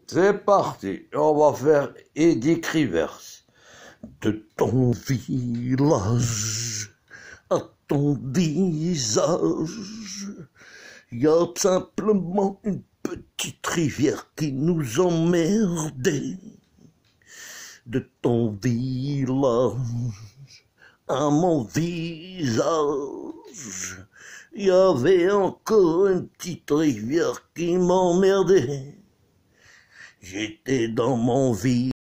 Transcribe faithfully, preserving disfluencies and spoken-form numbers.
C'est parti, on va faire Eddie Rivers. De ton village à ton visage, y a simplement une petite rivière qui nous emmerdait. De ton village à mon visage, y avait encore une petite rivière qui m'emmerdait. J'étais dans mon village.